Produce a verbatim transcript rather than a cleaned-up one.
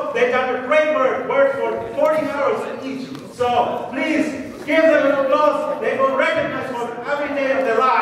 know they've done a great work, work for forty hours each. So please give them an applause. They will recognize for every day of their lives.